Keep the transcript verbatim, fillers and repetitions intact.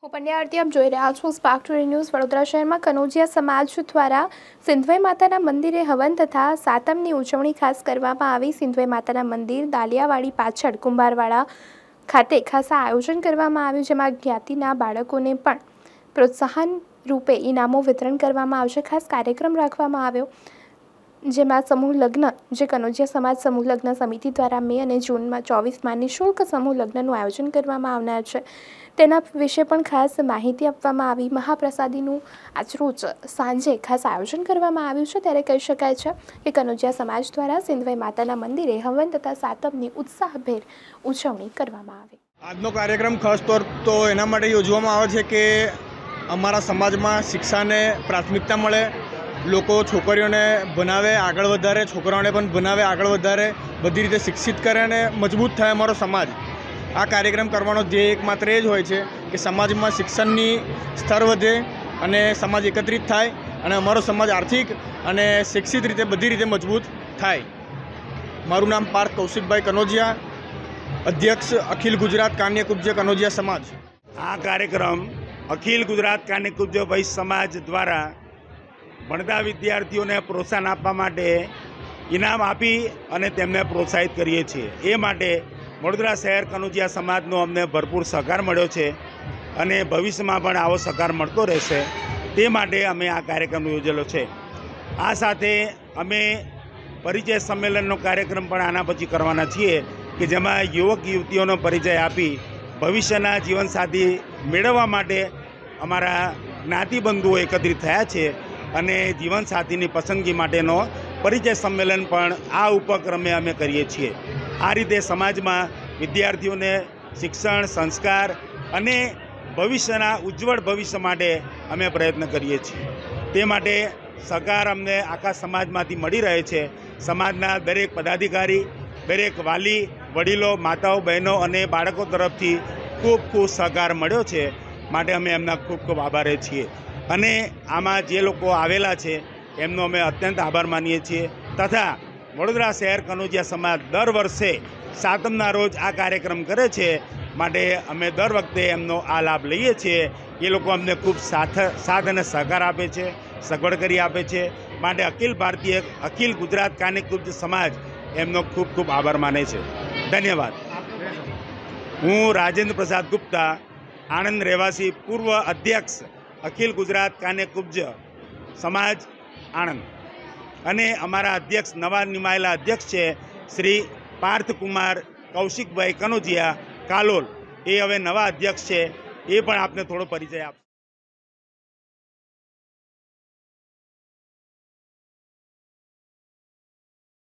હું પંડ્યા આરતી આપ જોઈ રહ્યા છો સ્પાર્ક ટુડે ન્યૂઝ। વડોદરા શહેરમાં કનોજિયા સમાજ દ્વારા સિંધવાઈ માતાના મંદિરે હવન તથા સાતમની ઉજવણી ખાસ કરવામાં આવી। સિંધવાઈ માતાના મંદિર દાલિયાવાડી પાછળ કુંભારવાડા ખાતે ખાસ આયોજન કરવામાં આવ્યું, જેમાં જ્ઞાતિના બાળકોને પણ પ્રોત્સાહન રૂપે ઇનામો વિતરણ કરવામાં આવશે। ખાસ કાર્યક્રમ રાખવામાં આવ્યો, જેમાં સમૂહ લગ્ન જે કનોજિયા સમાજ સમૂહ લગ્ન સમિતિ દ્વારા મે અને જૂનમાં ચોવીસમાં નિઃશુલ્ક સમૂહ લગ્નનું આયોજન કરવામાં આવનાર છે, તેના વિશે પણ ખાસ માહિતી આપવામાં આવી। મહાપ્રસાદીનું આજરોજ સાંજે ખાસ આયોજન કરવામાં આવ્યું છે, ત્યારે કહી શકાય છે કે કનોજિયા સમાજ દ્વારા સિંધવાઈ માતાના મંદિરે હવન તથા સાતમની ઉત્સાહભેર ઉજવણી કરવામાં આવી। આજનો કાર્યક્રમ ખાસ તौर તો એના માટે યોજવામાં આવે છે કે અમારા સમાજમાં શિક્ષાને પ્રાથમિકતા મળે, લોકો છોકરીઓને ભણાવે, આગળ વધારે, છોકરાઓને પણ ભણાવે, આગળ વધારે, બધી રીતે શિક્ષિત કરે અને મજબૂત થાય અમારો સમાજ। આ કાર્યક્રમ કરવાનો ધ્યેય એકમાત્ર એ જ હોય છે કે સમાજમાં શિક્ષણની સ્તર વધે અને સમાજ એકત્રિત થાય અને અમારો સમાજ આર્થિક અને શિક્ષિત રીતે બધી રીતે મજબૂત થાય। મારું નામ પાર્થ કૌશિકભાઈ કનોજિયા, અધ્યક્ષ અખિલ ગુજરાત કાન્યકુબ્જ કનોજિયા સમાજ। આ કાર્યક્રમ અખિલ ગુજરાત કાન્યકુબ્જ વૈશ્ય સમાજ દ્વારા ભણતા વિદ્યાર્થીઓને પ્રોત્સાહન આપવા માટે ઇનામ આપી અને તેમને પ્રોત્સાહિત કરીએ છીએ। એ માટે વડોદરા શહેર કનોજિયા સમાજનો અમને ભરપૂર સહકાર મળ્યો છે અને ભવિષ્યમાં પણ આવો સહકાર મળતો રહેશે, તે માટે અમે આ કાર્યક્રમ યોજેલો છે। આ સાથે અમે પરિચય સંમેલનનો કાર્યક્રમ પણ આના પછી કરવાના છીએ કે જેમાં યુવક યુવતીઓનો પરિચય આપી ભવિષ્યના જીવનસાથી મેળવવા માટે અમારા જ્ઞાતિબંધુઓ એકત્રિત થયા છે અને જીવનસાથીની પસંદગી માટેનો પરિચય સંમેલન પણ આ ઉપક્રમે અમે કરીએ છીએ। આ રીતે સમાજમાં વિદ્યાર્થીઓને શિક્ષણ, સંસ્કાર અને ભવિષ્યના ઉજ્જવળ ભવિષ્ય માટે અમે પ્રયત્ન કરીએ છીએ। તે માટે સહકાર અમને આખા સમાજમાંથી મળી રહે છે। સમાજના દરેક પદાધિકારી, દરેક વાલી, વડીલો, માતાઓ, બહેનો અને બાળકો તરફથી ખૂબ ખૂબ સહકાર મળ્યો છે, માટે અમે એમના ખૂબ ખૂબ આભારી છીએ અને આમાં જે લોકો આવેલા છે એમનો અમે અત્યંત આભાર માનીએ છીએ। તથા વડોદરા શહેર કનોજિયા સમાજ દર વર્ષે સાતમના રોજ આ કાર્યક્રમ કરે છે, માટે અમે દર વખતે એમનો આ લાભ લઈએ છીએ। એ લોકો અમને ખૂબ સાથ સાથ અને સહકાર આપે છે, સગવડ કરી આપે છે, માટે અખિલ ભારતીય અખિલ ગુજરાત કાન્યકુબ્જ સમાજ એમનો ખૂબ ખૂબ આભાર માને છે। ધન્યવાદ। હું રાજેન્દ્ર પ્રસાદ ગુપ્તા, આણંદ રહેવાસી, પૂર્વ અધ્યક્ષ અખિલ ગુજરાત કાન્યકુબ્જ સમાજ આણંદ, અને અમારા અધ્યક્ષ નવા નિમાયેલા અધ્યક્ષ છે શ્રી પાર્થકુમાર કૌશિકભાઈ કનોજિયા કાલોલ, એ હવે નવા અધ્યક્ષ છે, એ પણ આપને થોડો પરિચય આપશે।